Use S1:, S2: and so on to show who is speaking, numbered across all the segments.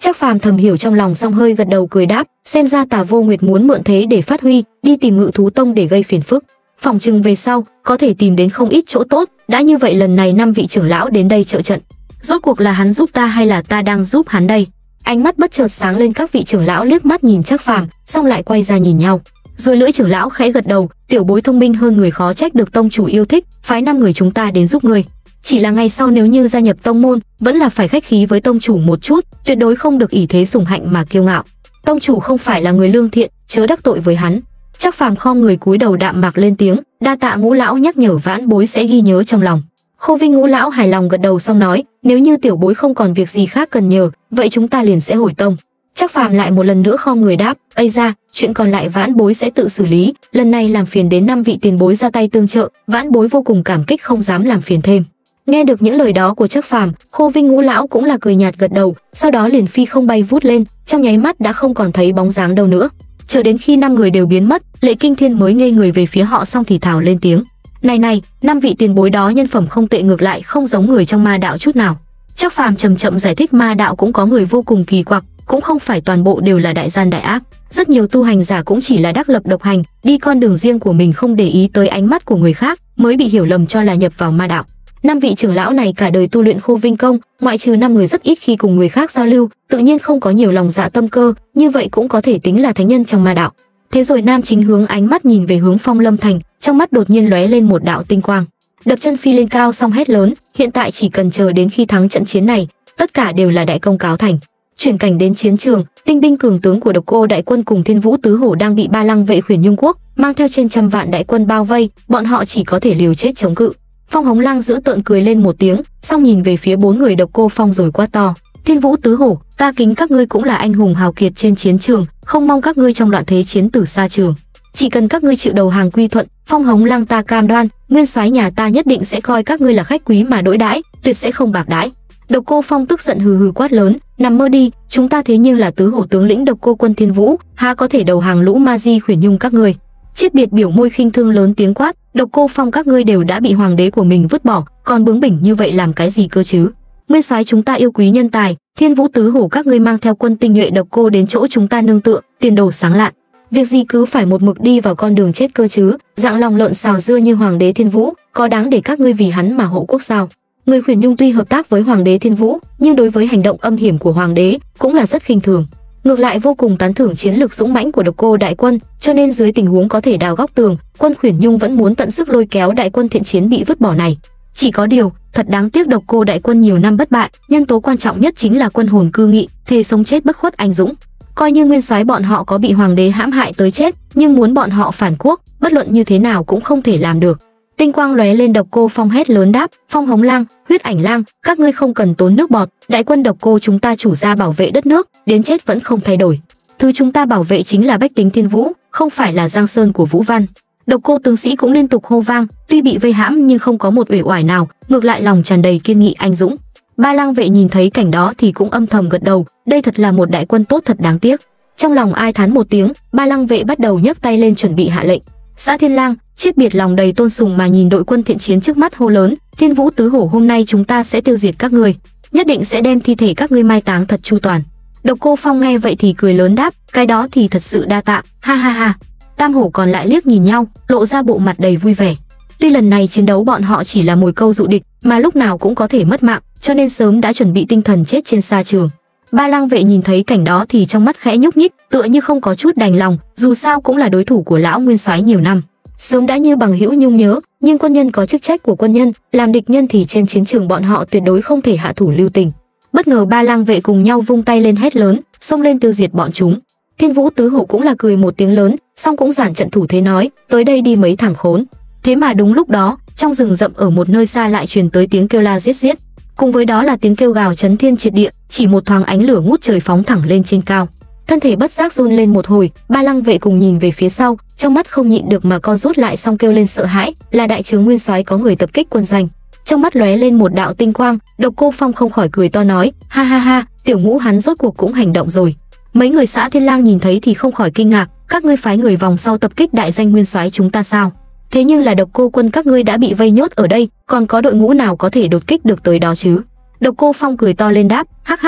S1: Trác Phàm thầm hiểu trong lòng, xong hơi gật đầu cười đáp, xem ra Tà Vô Nguyệt muốn mượn thế để phát huy, đi tìm Ngự Thú Tông để gây phiền phức. Phòng chừng về sau có thể tìm đến không ít chỗ tốt. Đã như vậy lần này 5 vị trưởng lão đến đây trợ trận, rốt cuộc là hắn giúp ta hay là ta đang giúp hắn đây? Ánh mắt bất chợt sáng lên, các vị trưởng lão liếc mắt nhìn Trác Phàm, xong lại quay ra nhìn nhau. Rồi Lưỡi trưởng lão khẽ gật đầu, tiểu bối thông minh hơn người, khó trách được tông chủ yêu thích, phái 5 người chúng ta đến giúp ngươi. Chỉ là ngày sau nếu như gia nhập tông môn, vẫn là phải khách khí với tông chủ một chút, tuyệt đối không được ỷ thế sủng hạnh mà kiêu ngạo. Tông chủ không phải là người lương thiện, chớ đắc tội với hắn. Trác Phàm khom người cúi đầu đạm mạc lên tiếng, đa tạ Ngũ lão nhắc nhở, vãn bối sẽ ghi nhớ trong lòng. Khô Vinh Ngũ lão hài lòng gật đầu xong nói, nếu như tiểu bối không còn việc gì khác cần nhờ, vậy chúng ta liền sẽ hồi tông. Trác Phàm lại một lần nữa khom người đáp, ây ra, chuyện còn lại vãn bối sẽ tự xử lý, lần này làm phiền đến 5 vị tiền bối ra tay tương trợ, vãn bối vô cùng cảm kích, không dám làm phiền thêm. Nghe được những lời đó của Trác Phàm, Khô Vinh Ngũ lão cũng là cười nhạt gật đầu, sau đó liền phi không bay vút lên, trong nháy mắt đã không còn thấy bóng dáng đâu nữa. Chờ đến khi 5 người đều biến mất, Lệ Kinh Thiên mới ngây người về phía họ, xong thì thào lên tiếng, này, 5 vị tiền bối đó nhân phẩm không tệ, ngược lại không giống người trong ma đạo chút nào. Trác Phàm chậm chậm giải thích, ma đạo cũng có người vô cùng kỳ quặc, cũng không phải toàn bộ đều là đại gian đại ác, rất nhiều tu hành giả cũng chỉ là đắc lập độc hành, đi con đường riêng của mình, không để ý tới ánh mắt của người khác, mới bị hiểu lầm cho là nhập vào ma đạo. 5 vị trưởng lão này cả đời tu luyện Khô Vinh công, ngoại trừ 5 người rất ít khi cùng người khác giao lưu, tự nhiên không có nhiều lòng dạ tâm cơ, như vậy cũng có thể tính là thánh nhân trong ma đạo. Thế rồi Nam Chính hướng ánh mắt nhìn về hướng Phong Lâm Thành, trong mắt đột nhiên lóe lên một đạo tinh quang, đập chân phi lên cao, xong hét lớn, hiện tại chỉ cần chờ đến khi thắng trận chiến này, tất cả đều là đại công cáo thành. Chuyển cảnh đến chiến trường, tinh binh cường tướng của Độc Cô đại quân cùng Thiên Vũ tứ hổ đang bị Ba Lăng vệ Khuyển Nhung quốc mang theo trên trăm vạn đại quân bao vây, bọn họ chỉ có thể liều chết chống cự. Phong Hống Lang giữ tợn cười lên một tiếng, xong nhìn về phía 4 người Độc Cô Phong rồi quát to, Thiên Vũ tứ hổ, ta kính các ngươi cũng là anh hùng hào kiệt trên chiến trường, không mong các ngươi trong loạn thế chiến tử xa trường. Chỉ cần các ngươi chịu đầu hàng quy thuận, Phong Hống Lang ta cam đoan, nguyên soái nhà ta nhất định sẽ coi các ngươi là khách quý mà đối đãi, tuyệt sẽ không bạc đãi. Độc Cô Phong tức giận hừ hừ quát lớn, nằm mơ đi, chúng ta thế nhưng là tứ hổ tướng lĩnh Độc Cô quân Thiên Vũ, há có thể đầu hàng lũ ma di Khuyển Nhung các ngươi. Chiết Biệt biểu môi khinh thương lớn tiếng quát, Độc Cô Phong các ngươi đều đã bị hoàng đế của mình vứt bỏ, còn bướng bỉnh như vậy làm cái gì cơ chứ? Nguyên soái chúng ta yêu quý nhân tài, Thiên Vũ tứ hổ các ngươi mang theo quân tinh nhuệ Độc Cô đến chỗ chúng ta nương tựa, tiền đồ sáng lạn. Việc gì cứ phải một mực đi vào con đường chết cơ chứ? Dạng lòng lợn xào dưa như hoàng đế Thiên Vũ, có đáng để các ngươi vì hắn mà hộ quốc sao? Người Khuyển Nhung tuy hợp tác với hoàng đế Thiên Vũ, nhưng đối với hành động âm hiểm của hoàng đế cũng là rất khinh thường. Ngược lại vô cùng tán thưởng chiến lược dũng mãnh của Độc Cô đại quân, cho nên dưới tình huống có thể đào góc tường, quân Khuyển Nhung vẫn muốn tận sức lôi kéo đại quân thiện chiến bị vứt bỏ này. Chỉ có điều, thật đáng tiếc Độc Cô đại quân nhiều năm bất bại, nhân tố quan trọng nhất chính là quân hồn cư nghị, thề sống chết bất khuất anh dũng. Coi như nguyên soái bọn họ có bị hoàng đế hãm hại tới chết, nhưng muốn bọn họ phản quốc, bất luận như thế nào cũng không thể làm được. Tinh quang lóe lên, Độc Cô Phong hét lớn đáp, Phong Hống Lang, Huyết Ảnh Lang, các ngươi không cần tốn nước bọt, đại quân Độc Cô chúng ta chủ gia bảo vệ đất nước, đến chết vẫn không thay đổi. Thứ chúng ta bảo vệ chính là bách tính Thiên Vũ, không phải là Giang Sơn của Vũ Văn. Độc Cô tướng sĩ cũng liên tục hô vang, tuy bị vây hãm nhưng không có một uể oải nào, ngược lại lòng tràn đầy kiên nghị anh dũng. Ba Lang vệ nhìn thấy cảnh đó thì cũng âm thầm gật đầu, đây thật là một đại quân tốt, thật đáng tiếc. Trong lòng ai thán một tiếng, Ba Lang vệ bắt đầu nhấc tay lên chuẩn bị hạ lệnh. Xã Thiên Lang, Chiết Biệt lòng đầy tôn sùng mà nhìn đội quân thiện chiến trước mắt hô lớn, Thiên Vũ tứ hổ, hôm nay chúng ta sẽ tiêu diệt các ngươi, nhất định sẽ đem thi thể các ngươi mai táng thật chu toàn. Độc Cô Phong nghe vậy thì cười lớn đáp, cái đó thì thật sự đa tạ, ha ha ha. Tam hổ còn lại liếc nhìn nhau, lộ ra bộ mặt đầy vui vẻ. Tuy lần này chiến đấu bọn họ chỉ là mồi câu dụ địch, mà lúc nào cũng có thể mất mạng, cho nên sớm đã chuẩn bị tinh thần chết trên sa trường. Ba Lang vệ nhìn thấy cảnh đó thì trong mắt khẽ nhúc nhích, tựa như không có chút đành lòng, dù sao cũng là đối thủ của lão nguyên soái nhiều năm, sớm đã như bằng hữu nhung nhớ, nhưng quân nhân có chức trách của quân nhân, làm địch nhân thì trên chiến trường bọn họ tuyệt đối không thể hạ thủ lưu tình. Bất ngờ Ba Lang vệ cùng nhau vung tay lên hét lớn, xông lên tiêu diệt bọn chúng. Thiên Vũ tứ hổ cũng là cười một tiếng lớn, xong cũng giản trận thủ thế nói, tới đây đi mấy thằng khốn. Thế mà đúng lúc đó, trong rừng rậm ở một nơi xa lại truyền tới tiếng kêu la giết giết, cùng với đó là tiếng kêu gào chấn thiên triệt địa, chỉ một thoáng ánh lửa ngút trời phóng thẳng lên trên cao. Thân thể bất giác run lên một hồi, Ba Lang vệ cùng nhìn về phía sau, trong mắt không nhịn được mà co rút lại, xong kêu lên sợ hãi, là đại trướng nguyên soái có người tập kích quân doanh. Trong mắt lóe lên một đạo tinh quang, Độc Cô Phong không khỏi cười to nói, ha ha ha, tiểu Ngũ hắn rốt cuộc cũng hành động rồi. Mấy người xã Thiên Lang nhìn thấy thì không khỏi kinh ngạc, các ngươi phái người vòng sau tập kích đại danh nguyên soái chúng ta sao? Thế nhưng là Độc Cô quân các ngươi đã bị vây nhốt ở đây, còn có đội ngũ nào có thể đột kích được tới đó chứ? Độc Cô Phong cười to lên đáp, hắc hắc hắc,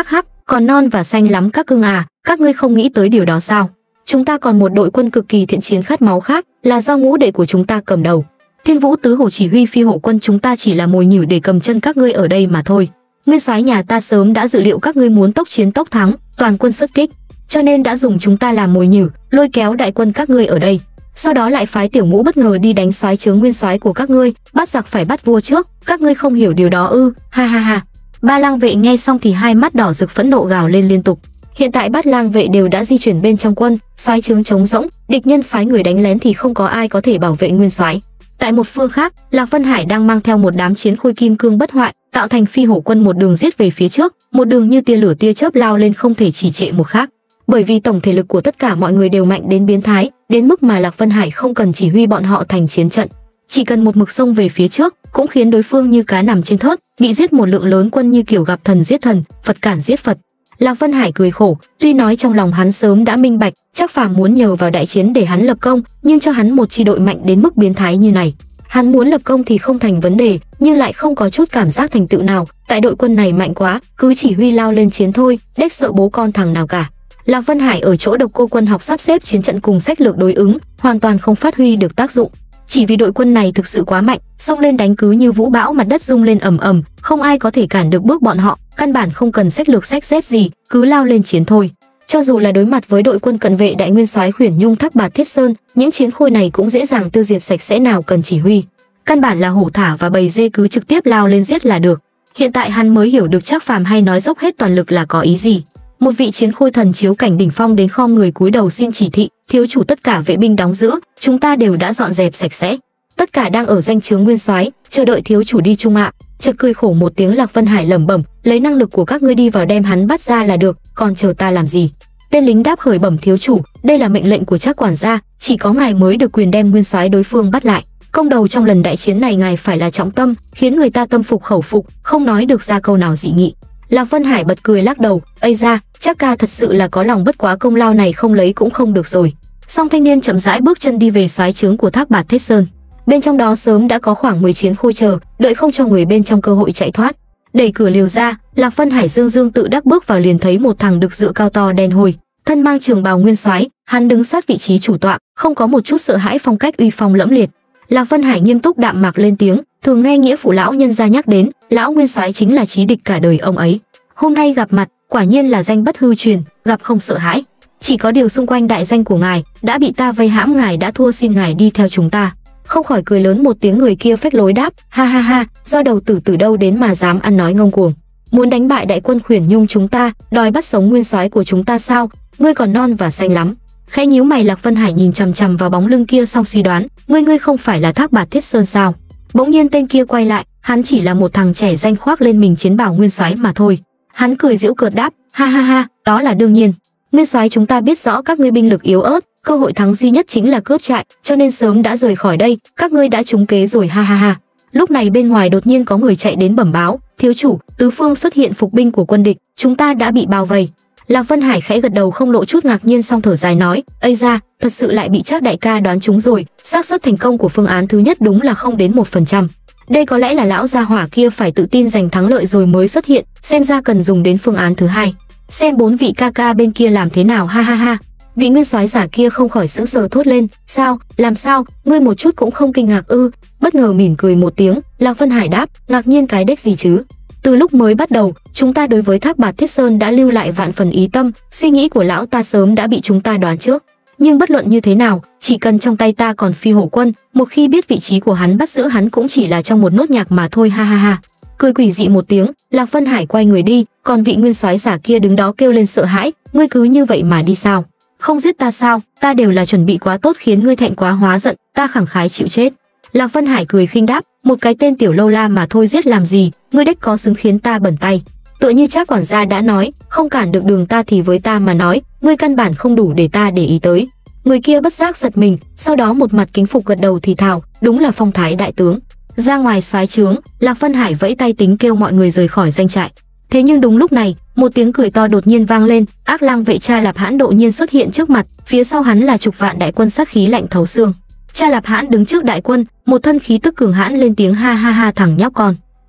S1: Còn non và xanh lắm các cưng à, các ngươi không nghĩ tới điều đó sao? Chúng ta còn một đội quân cực kỳ thiện chiến khát máu khác, là do ngũ đệ của chúng ta cầm đầu. Thiên Vũ Tứ Hổ chỉ huy phi hổ quân chúng ta chỉ là mồi nhử để cầm chân các ngươi ở đây mà thôi. Nguyên soái nhà ta sớm đã dự liệu các ngươi muốn tốc chiến tốc thắng, toàn quân xuất kích, cho nên đã dùng chúng ta làm mồi nhử, lôi kéo đại quân các ngươi ở đây. Sau đó lại phái tiểu ngũ bất ngờ đi đánh soái trướng nguyên soái của các ngươi, bắt giặc phải bắt vua trước, các ngươi không hiểu điều đó ư? Ha ha ha. Ba lang vệ nghe xong thì hai mắt đỏ rực phẫn nộ gào lên liên tục. Hiện tại bát lang vệ đều đã di chuyển bên trong quân, soái trướng trống rỗng, địch nhân phái người đánh lén thì không có ai có thể bảo vệ nguyên soái. Tại một phương khác, Lạc Vân Hải đang mang theo một đám chiến khôi kim cương bất hoại, tạo thành phi hổ quân một đường giết về phía trước, một đường như tia lửa tia chớp lao lên không thể chỉ trệ một khác. Bởi vì tổng thể lực của tất cả mọi người đều mạnh đến biến thái, đến mức mà Lạc Vân Hải không cần chỉ huy bọn họ thành chiến trận, chỉ cần một mực xông về phía trước, cũng khiến đối phương như cá nằm trên thớt, bị giết một lượng lớn quân như kiểu gặp thần giết thần, Phật cản giết Phật. Lạc Vân Hải cười khổ, tuy nói trong lòng hắn sớm đã minh bạch, Trác Phàm muốn nhờ vào đại chiến để hắn lập công, nhưng cho hắn một chi đội mạnh đến mức biến thái như này, hắn muốn lập công thì không thành vấn đề, nhưng lại không có chút cảm giác thành tựu nào. Tại đội quân này mạnh quá, cứ chỉ huy lao lên chiến thôi, đếch sợ bố con thằng nào cả. Lạc Vân Hải ở chỗ Độc Cô Quân học sắp xếp chiến trận cùng sách lược đối ứng, hoàn toàn không phát huy được tác dụng. Chỉ vì đội quân này thực sự quá mạnh, xông lên đánh cứ như vũ bão, mặt đất rung lên ầm ầm, không ai có thể cản được bước bọn họ, căn bản không cần sách lược sách dép gì, cứ lao lên chiến thôi. Cho dù là đối mặt với đội quân cận vệ đại nguyên soái Khuyển Nhung Thác Bạt Thiết Sơn, những chiến khôi này cũng dễ dàng tiêu diệt sạch sẽ, nào cần chỉ huy. Căn bản là hổ thả và bầy dê cứ trực tiếp lao lên giết là được. Hiện tại hắn mới hiểu được Trác Phàm hay nói dốc hết toàn lực là có ý gì. Một vị chiến khôi thần chiếu cảnh đỉnh phong đến khom người cúi đầu xin chỉ thị, thiếu chủ tất cả vệ binh đóng giữ, chúng ta đều đã dọn dẹp sạch sẽ. Tất cả đang ở doanh trướng nguyên soái, chờ đợi thiếu chủ đi chung ạ. Chợt cười khổ một tiếng, Lạc Vân Hải lẩm bẩm, lấy năng lực của các ngươi đi vào đem hắn bắt ra là được, còn chờ ta làm gì? Tên lính đáp khởi bẩm thiếu chủ, đây là mệnh lệnh của Trác quản gia, chỉ có ngài mới được quyền đem nguyên soái đối phương bắt lại. Công đầu trong lần đại chiến này ngài phải là trọng tâm, khiến người ta tâm phục khẩu phục, không nói được ra câu nào dị nghị. Lạc Vân Hải bật cười lắc đầu, ây ra, Trác ca thật sự là có lòng, bất quá công lao này không lấy cũng không được rồi. Song thanh niên chậm rãi bước chân đi về soái trướng của Thác Bạt Thiết Sơn. Bên trong đó sớm đã có khoảng 10 chiến khôi chờ, đợi không cho người bên trong cơ hội chạy thoát. Đẩy cửa liều ra, Lạc Vân Hải dương dương tự đắc bước vào, liền thấy một thằng đực dựa cao to đen hôi, thân mang trường bào nguyên soái, hắn đứng sát vị trí chủ tọa, không có một chút sợ hãi, phong cách uy phong lẫm liệt. Lạc Vân Hải nghiêm túc đạm mạc lên tiếng, thường nghe nghĩa phụ lão nhân gia nhắc đến, lão nguyên soái chính là chí địch cả đời ông ấy. Hôm nay gặp mặt, quả nhiên là danh bất hư truyền, gặp không sợ hãi. Chỉ có điều xung quanh đại danh của ngài đã bị ta vây hãm, ngài đã thua, xin ngài đi theo chúng ta. Không khỏi cười lớn một tiếng, người kia phách lối đáp, ha ha ha, do đầu tử từ đâu đến mà dám ăn nói ngông cuồng, muốn đánh bại đại quân Khuyển Nhung chúng ta, đòi bắt sống nguyên soái của chúng ta sao? Ngươi còn non và xanh lắm. Khẽ nhíu mày, Lạc Vân Hải nhìn chằm chằm vào bóng lưng kia, xong suy đoán, ngươi không phải là Thác Bạt Thiết Sơn sao? Bỗng nhiên tên kia quay lại, hắn chỉ là một thằng trẻ danh khoác lên mình chiến bào nguyên soái mà thôi. Hắn cười giễu cợt đáp, ha ha ha, đó là đương nhiên. Nguyên soái chúng ta biết rõ các ngươi binh lực yếu ớt, cơ hội thắng duy nhất chính là cướp trại, cho nên sớm đã rời khỏi đây, các ngươi đã trúng kế rồi, ha ha ha. Lúc này bên ngoài đột nhiên có người chạy đến bẩm báo, thiếu chủ, tứ phương xuất hiện phục binh của quân địch, chúng ta đã bị bao vây. Lạc Vân Hải khẽ gật đầu, không lộ chút ngạc nhiên, song thở dài nói, ây ra, thật sự lại bị Trác đại ca đoán trúng rồi, xác suất thành công của phương án thứ nhất đúng là không đến 1%. Đây có lẽ là lão gia hỏa kia phải tự tin giành thắng lợi rồi mới xuất hiện, xem ra cần dùng đến phương án thứ hai. Xem bốn vị ca ca bên kia làm thế nào, ha ha ha. Vị nguyên soái giả kia không khỏi sững sờ thốt lên, sao, làm sao, ngươi một chút cũng không kinh ngạc ư? Bất ngờ mỉm cười một tiếng, Lạc Vân Hải đáp, ngạc nhiên cái đếch gì chứ? Từ lúc mới bắt đầu, chúng ta đối với Thác Bạt Thiết Sơn đã lưu lại vạn phần ý tâm, suy nghĩ của lão ta sớm đã bị chúng ta đoán trước. Nhưng bất luận như thế nào, chỉ cần trong tay ta còn phi hổ quân, một khi biết vị trí của hắn, bắt giữ hắn cũng chỉ là trong một nốt nhạc mà thôi, ha ha ha. Cười quỷ dị một tiếng, Lạc Vân Hải quay người đi, còn vị nguyên soái giả kia đứng đó kêu lên sợ hãi, ngươi cứ như vậy mà đi sao? Không giết ta sao? Ta đều là chuẩn bị quá tốt, khiến ngươi thẹn quá hóa giận, ta khẳng khái chịu chết. Lạc Vân Hải cười khinh đáp, một cái tên tiểu lâu la mà thôi, giết làm gì, ngươi đếch có xứng khiến ta bẩn tay. Tựa như Trác quản gia đã nói, không cản được đường ta thì với ta mà nói, ngươi căn bản không đủ để ta để ý tới. Người kia bất giác giật mình, sau đó một mặt kính phục gật đầu thì thào, đúng là phong thái đại tướng. Ra ngoài soái trướng, Lạc Vân Hải vẫy tay tính kêu mọi người rời khỏi doanh trại. Thế nhưng đúng lúc này, một tiếng cười to đột nhiên vang lên, Ác Lang vệ Cha Lạp Hãn đột nhiên xuất hiện trước mặt, phía sau hắn là chục vạn đại quân sát khí lạnh thấu xương. Cha Lạp Hãn đứng trước đại quân, một thân khí tức cường hãn lên tiếng, ha ha ha, thằng nhóc con,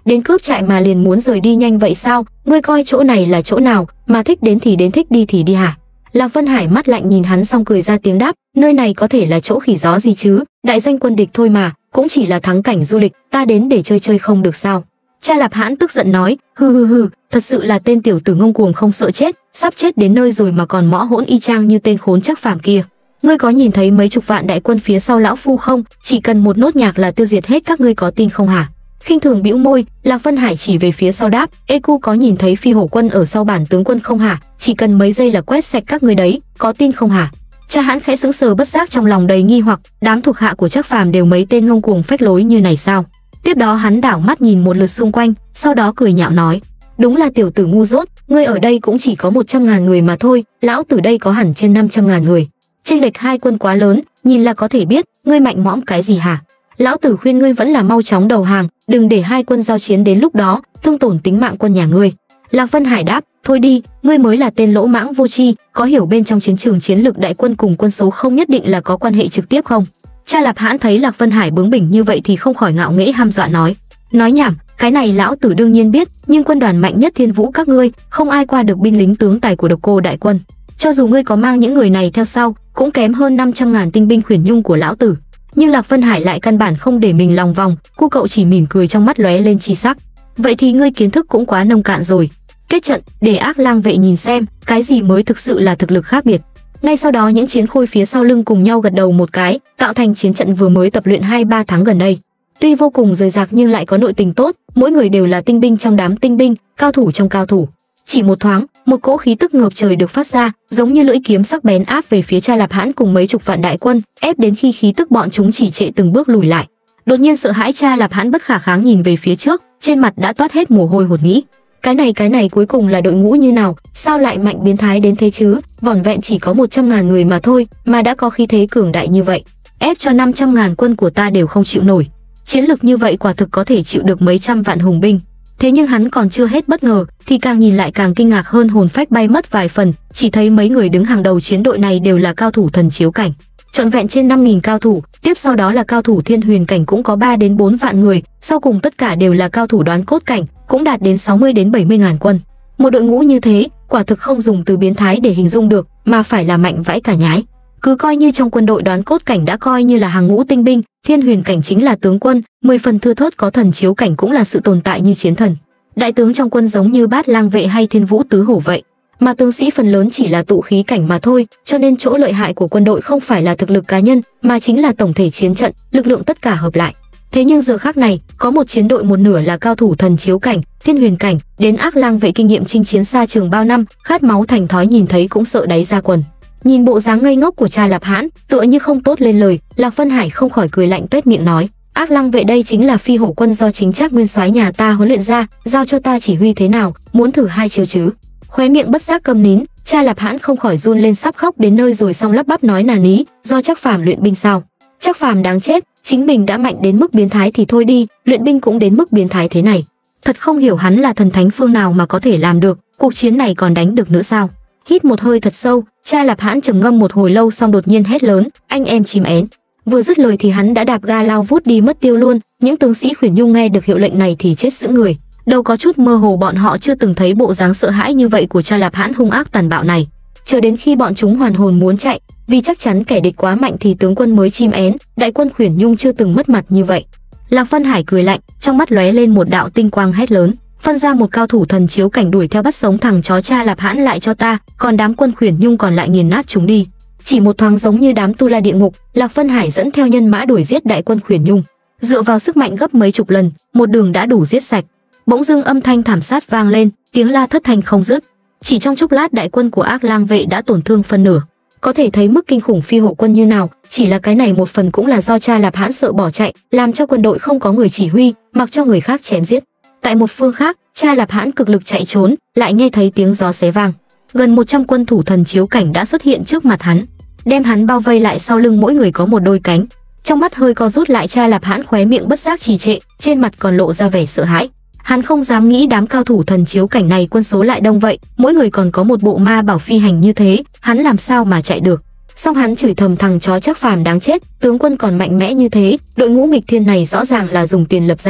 S1: đến cướp trại mà liền muốn rời đi nhanh vậy sao? Ngươi coi chỗ này là chỗ nào, mà thích đến thì đến, thích đi thì đi hả? Lạc Vân Hải mắt lạnh nhìn hắn xong cười ra tiếng đáp, nơi này có thể là chỗ khỉ gió gì chứ, đại doanh quân địch thôi mà, cũng chỉ là thắng cảnh du lịch, ta đến để chơi chơi không được sao? Cha Lạp Hãn tức giận nói, hừ, thật sự là tên tiểu tử ngông cuồng không sợ chết, sắp chết đến nơi rồi mà còn mõ hỗn y chang như tên khốn Trác Phàm kia. Ngươi có nhìn thấy mấy chục vạn đại quân phía sau lão phu không? Chỉ cần một nốt nhạc là tiêu diệt hết các ngươi, có tin không hả? Khinh thường bĩu môi, Lạc Vân Hải chỉ về phía sau đáp, Eku có nhìn thấy phi hổ quân ở sau bản tướng quân không hả? Chỉ cần mấy giây là quét sạch các ngươi đấy, có tin không hả? Cha Hãn khẽ sững sờ, bất giác trong lòng đầy nghi hoặc, đám thuộc hạ của Trác Phàm đều mấy tên ngông cuồng phách lối như này sao? Tiếp đó hắn đảo mắt nhìn một lượt xung quanh, sau đó cười nhạo nói, đúng là tiểu tử ngu dốt, ngươi ở đây cũng chỉ có 100.000 người mà thôi, lão tử đây có hẳn trên 500.000 người. Chênh lệch hai quân quá lớn, nhìn là có thể biết, ngươi mạnh mõm cái gì hả? Lão tử khuyên ngươi vẫn là mau chóng đầu hàng, đừng để hai quân giao chiến đến lúc đó thương tổn tính mạng quân nhà ngươi. Lạc Vân Hải đáp, thôi đi, ngươi mới là tên lỗ mãng vô tri, có hiểu bên trong chiến trường chiến lược đại quân cùng quân số không nhất định là có quan hệ trực tiếp không? Cha Lạp Hãn thấy Lạc Vân Hải bướng bỉnh như vậy thì không khỏi ngạo nghễ hăm dọa nói nhảm, cái này lão tử đương nhiên biết, nhưng quân đoàn mạnh nhất Thiên Vũ các ngươi không ai qua được binh lính tướng tài của Độc Cô đại quân. Cho dù ngươi có mang những người này theo sau, cũng kém hơn 500.000 tinh binh khuyển nhung của lão tử. Nhưng Lạc Vân Hải lại căn bản không để mình lòng vòng, cô cậu chỉ mỉm cười, trong mắt lóe lên chi sắc. Vậy thì ngươi kiến thức cũng quá nông cạn rồi. Kết trận, để Ác Lang vệ nhìn xem, cái gì mới thực sự là thực lực khác biệt. Ngay sau đó những chiến khôi phía sau lưng cùng nhau gật đầu một cái, tạo thành chiến trận vừa mới tập luyện 2-3 tháng gần đây. Tuy vô cùng rời rạc nhưng lại có nội tình tốt, mỗi người đều là tinh binh trong đám tinh binh, cao thủ trong cao thủ. Chỉ một thoáng, một cỗ khí tức ngập trời được phát ra, giống như lưỡi kiếm sắc bén áp về phía Cha Lạp Hãn cùng mấy chục vạn đại quân, ép đến khi khí tức bọn chúng chỉ trệ từng bước lùi lại. Đột nhiên sợ hãi, Cha Lạp Hãn bất khả kháng nhìn về phía trước, trên mặt đã toát hết mồ hôi hột, nghĩ, cái này cuối cùng là đội ngũ như nào, sao lại mạnh biến thái đến thế chứ, vỏn vẹn chỉ có 100.000 người mà thôi, mà đã có khí thế cường đại như vậy, ép cho 500.000 quân của ta đều không chịu nổi. Chiến lực như vậy quả thực có thể chịu được mấy trăm vạn hùng binh. Thế nhưng hắn còn chưa hết bất ngờ, thì càng nhìn lại càng kinh ngạc hơn, hồn phách bay mất vài phần, chỉ thấy mấy người đứng hàng đầu chiến đội này đều là cao thủ thần chiếu cảnh, trọn vẹn trên 5.000 cao thủ, tiếp sau đó là cao thủ thiên huyền cảnh cũng có 3 đến 4 vạn người, sau cùng tất cả đều là cao thủ đoán cốt cảnh, cũng đạt đến 60 đến 70.000 quân. Một đội ngũ như thế, quả thực không dùng từ biến thái để hình dung được, mà phải là mạnh vãi cả nhái. Cứ coi như trong quân đội đoán cốt cảnh đã coi như là hàng ngũ tinh binh, thiên huyền cảnh chính là tướng quân, 10 phần thưa thớt có thần chiếu cảnh cũng là sự tồn tại như chiến thần. Đại tướng trong quân giống như Bát Lang vệ hay Thiên Vũ tứ hổ vậy, mà tướng sĩ phần lớn chỉ là tụ khí cảnh mà thôi, cho nên chỗ lợi hại của quân đội không phải là thực lực cá nhân, mà chính là tổng thể chiến trận, lực lượng tất cả hợp lại. Thế nhưng giờ khắc này, có một chiến đội một nửa là cao thủ thần chiếu cảnh, thiên huyền cảnh, đến Ác Lang vệ kinh nghiệm chinh chiến xa trường bao năm, khát máu thành thói, nhìn thấy cũng sợ đáy ra quần. Nhìn bộ dáng ngây ngốc của Cha Lạp Hãn, tựa như không tốt lên lời, Lạc Vân Hải không khỏi cười lạnh tuét miệng nói, Ác Lang vệ đây chính là phi hổ quân do chính Trác nguyên soái nhà ta huấn luyện ra, giao cho ta chỉ huy thế nào, muốn thử hai chiêu chứ? Khóe miệng bất giác câm nín, Cha Lạp Hãn không khỏi run lên, sắp khóc đến nơi rồi, xong lắp bắp nói nà ní, do Trác Phàm luyện binh sao? Trác Phàm đáng chết, chính mình đã mạnh đến mức biến thái thì thôi đi, luyện binh cũng đến mức biến thái thế này. Thật không hiểu hắn là thần thánh phương nào mà có thể làm được, cuộc chiến này còn đánh được nữa sao? Hít một hơi thật sâu, Cha Lạp Hãn trầm ngâm một hồi lâu xong đột nhiên hét lớn, anh em chim én. Vừa dứt lời thì hắn đã đạp ga lao vút đi mất tiêu luôn. Những tướng sĩ khuyển nhung nghe được hiệu lệnh này thì chết sững người, đâu có chút mơ hồ, bọn họ chưa từng thấy bộ dáng sợ hãi như vậy của Cha Lạp Hãn hung ác tàn bạo này. Chờ đến khi bọn chúng hoàn hồn muốn chạy, vì chắc chắn kẻ địch quá mạnh, thì tướng quân mới chim én, đại quân khuyển nhung chưa từng mất mặt như vậy. Lạc Vân Hải cười lạnh, trong mắt lóe lên một đạo tinh quang, hét lớn, phân ra một cao thủ thần chiếu cảnh đuổi theo bắt sống thằng chó Cha Lạp Hãn lại cho ta, còn đám quân khuyển nhung còn lại nghiền nát chúng đi. Chỉ một thoáng, giống như đám tu la địa ngục, Lạc Vân Hải dẫn theo nhân mã đuổi giết đại quân khuyển nhung, dựa vào sức mạnh gấp mấy chục lần, một đường đã đủ giết sạch. Bỗng dưng âm thanh thảm sát vang lên, tiếng la thất thanh không dứt. Chỉ trong chốc lát, đại quân của Ác Lang vệ đã tổn thương phân nửa. Có thể thấy mức kinh khủng phi hổ quân như nào. Chỉ là cái này một phần cũng là do Cha Lạp Hãn sợ bỏ chạy, làm cho quân đội không có người chỉ huy, mặc cho người khác chém giết. Tại một phương khác, Cha Lạp Hãn cực lực chạy trốn, lại nghe thấy tiếng gió xé vang. Gần 100 quân thủ thần chiếu cảnh đã xuất hiện trước mặt hắn, đem hắn bao vây lại, sau lưng mỗi người có một đôi cánh. Trong mắt hơi co rút lại, Cha Lạp Hãn khóe miệng bất giác trì trệ, trên mặt còn lộ ra vẻ sợ hãi. Hắn không dám nghĩ đám cao thủ thần chiếu cảnh này quân số lại đông vậy, mỗi người còn có một bộ ma bảo phi hành như thế, hắn làm sao mà chạy được. Xong hắn chửi thầm, thằng chó Trác Phàm đáng chết, tướng quân còn mạnh mẽ như thế, đội ngũ nghịch thiên này rõ ràng là dùng tiền lập ra.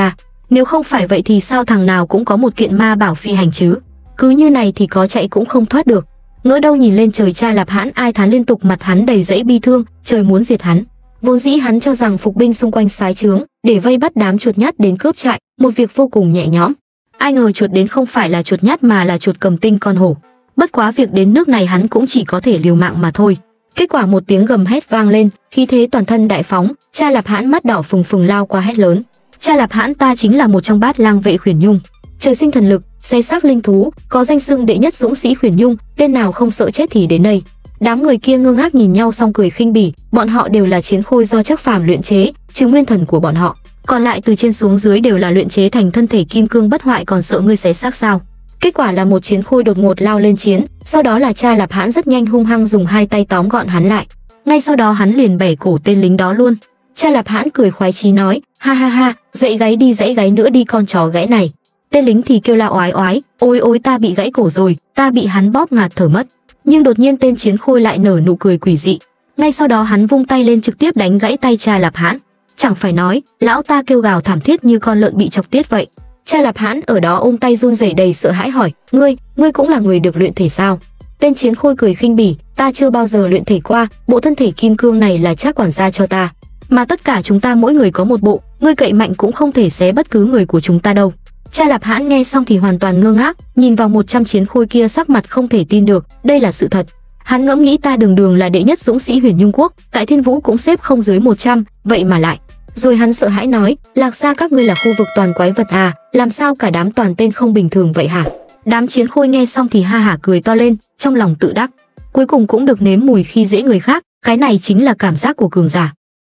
S1: Nếu không phải vậy thì sao thằng nào cũng có một kiện ma bảo phi hành chứ? Cứ như này thì có chạy cũng không thoát được. Ngỡ đâu nhìn lên trời Cha Lạp Hãn ai thán liên tục, mặt hắn đầy dẫy bi thương, trời muốn diệt hắn. Vốn dĩ hắn cho rằng phục binh xung quanh sái trướng để vây bắt đám chuột nhắt đến cướp trại, một việc vô cùng nhẹ nhõm. Ai ngờ chuột đến không phải là chuột nhắt mà là chuột cầm tinh con hổ. Bất quá việc đến nước này hắn cũng chỉ có thể liều mạng mà thôi. Kết quả một tiếng gầm hét vang lên, khí thế toàn thân đại phóng, Cha Lạp Hãn mắt đỏ phừng phừng lao qua hét lớn: Cha Lạp Hãn ta chính là một trong bát lang vệ Khuyển Nhung, trời sinh thần lực, xe xác linh thú, có danh xưng đệ nhất dũng sĩ Khuyển Nhung, tên nào không sợ chết thì đến đây. Đám người kia ngơ ngác nhìn nhau xong cười khinh bỉ, bọn họ đều là chiến khôi do Trác Phàm luyện chế, trừ nguyên thần của bọn họ, còn lại từ trên xuống dưới đều là luyện chế thành thân thể kim cương bất hoại, còn sợ ngươi xé xác sao? Kết quả là một chiến khôi đột ngột lao lên chiến, sau đó là Cha Lạp Hãn rất nhanh hung hăng dùng hai tay tóm gọn hắn lại. Ngay sau đó hắn liền bẻ cổ tên lính đó luôn. Cha Lạp Hãn cười khoái chí nói: ha ha ha, dãy gáy đi, dãy gáy nữa đi con chó ghẻ này. Tên lính thì kêu la oái oái: ôi ôi ta bị gãy cổ rồi, ta bị hắn bóp ngạt thở mất. Nhưng đột nhiên tên chiến khôi lại nở nụ cười quỷ dị. Ngay sau đó hắn vung tay lên trực tiếp đánh gãy tay Cha Lạp Hãn. Chẳng phải nói, lão ta kêu gào thảm thiết như con lợn bị chọc tiết vậy. Cha Lạp Hãn ở đó ôm tay run rẩy đầy sợ hãi hỏi: ngươi cũng là người được luyện thể sao? Tên chiến khôi cười khinh bỉ: ta chưa bao giờ luyện thể qua, bộ thân thể kim cương này là Trác quản gia cho ta, mà tất cả chúng ta mỗi người có một bộ, ngươi cậy mạnh cũng không thể xé bất cứ người của chúng ta đâu. Cha Lạp Hãn nghe xong thì hoàn toàn ngơ ngác, nhìn vào 100 chiến khôi kia sắc mặt không thể tin được, đây là sự thật. Hắn ngẫm nghĩ ta đường đường là đệ nhất dũng sĩ Huyền Nhung quốc, tại Thiên Vũ cũng xếp không dưới 100, vậy mà lại. Rồi hắn sợ hãi nói: Lạc Gia các ngươi là khu vực toàn quái vật à, làm sao cả đám toàn tên không bình thường vậy hả? Đám chiến khôi nghe xong thì ha hả cười to lên, trong lòng tự đắc, cuối cùng cũng được nếm mùi khi dễ người khác, cái này chính là cảm giác của cường giả.